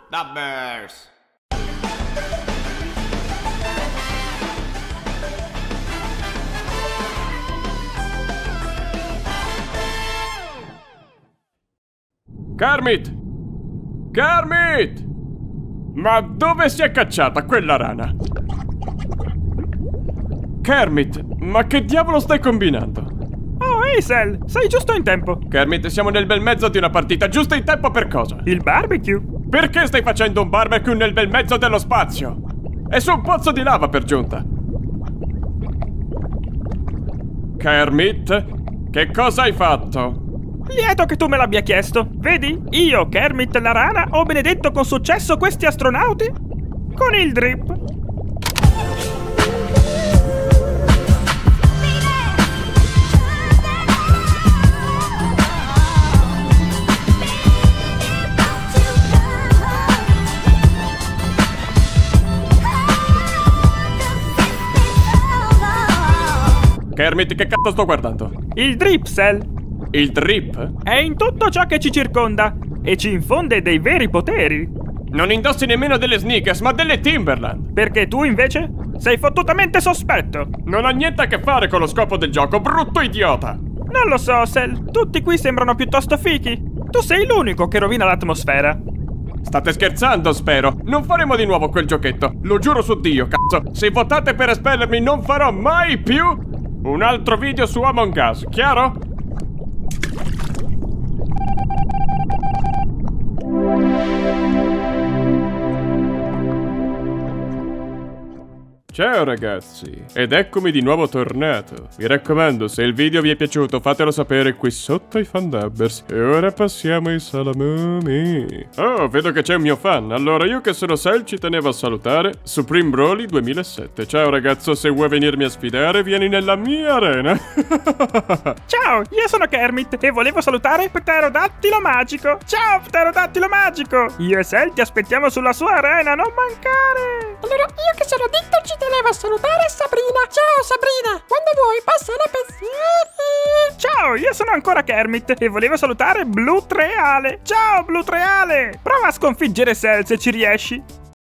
Dabbers! Kermit! Kermit! Ma dove si è cacciata quella rana? Kermit, ma che diavolo stai combinando? Oh, Hazel, sei giusto in tempo. Kermit, siamo nel bel mezzo di una partita, giusto in tempo per cosa? Il barbecue? Perché stai facendo un barbecue nel bel mezzo dello spazio? È su un pozzo di lava per giunta. Kermit, che cosa hai fatto? Lieto che tu me l'abbia chiesto. Vedi, io, Kermit la rana, ho benedetto con successo questi astronauti con il drip. Kermit, che cazzo sto guardando? Il drip, Cell. Il drip? È in tutto ciò che ci circonda e ci infonde dei veri poteri. Non indossi nemmeno delle sneakers, ma delle Timberland. Perché tu, invece, sei fottutamente sospetto. Non ha niente a che fare con lo scopo del gioco, brutto idiota! Non lo so, Cell. Tutti qui sembrano piuttosto fichi. Tu sei l'unico che rovina l'atmosfera. State scherzando, spero. Non faremo di nuovo quel giochetto. Lo giuro su Dio, cazzo. Se votate per espellermi, non farò mai più un altro video su Among Us, chiaro? Ciao ragazzi, ed eccomi di nuovo tornato. Mi raccomando, se il video vi è piaciuto fatelo sapere qui sotto ai fandabbers. E ora passiamo ai salamoni. Oh, vedo che c'è un mio fan. Allora io che sono Cell ci tenevo a salutare Supreme Broly 2007. Ciao ragazzo, se vuoi venirmi a sfidare vieni nella mia arena. Ciao, io sono Kermit e volevo salutare Pterodattilo Magico. Ciao Pterodattilo Magico. Io e Cell ti aspettiamo sulla sua arena, non mancare. Allora io che sono Ditto ci tenevo a salutare Sabrina. Ciao Sabrina, quando vuoi passare pensieri. Ciao, io sono ancora Kermit e volevo salutare Blutreale. Ciao Blutreale. Prova a sconfiggere Cell se ci riesci.